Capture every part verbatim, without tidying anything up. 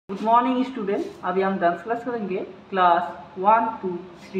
Good morning student. अभी हम dance class करेंगे class one two three.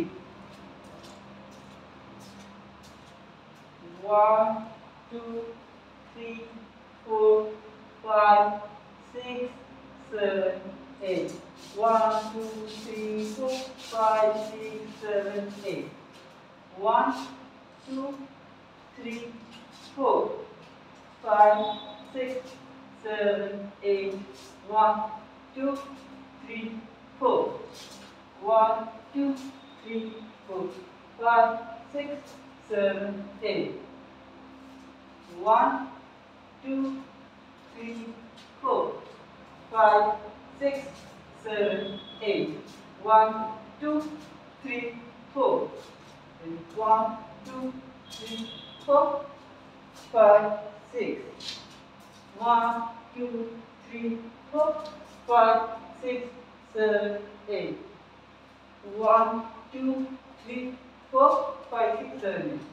One two three four five six seven eight. One two three four five six seven eight. One two three four five six seven eight. One two, three, four. One, two, three, four, five, six, seven, eight. One, two, three, four, five, six, seven, eight. One, two, three, four. And one, two, three, four, five, six. One, two, three, four, five, six, seven, eight. One, two, three, four, five, six, seven, eight.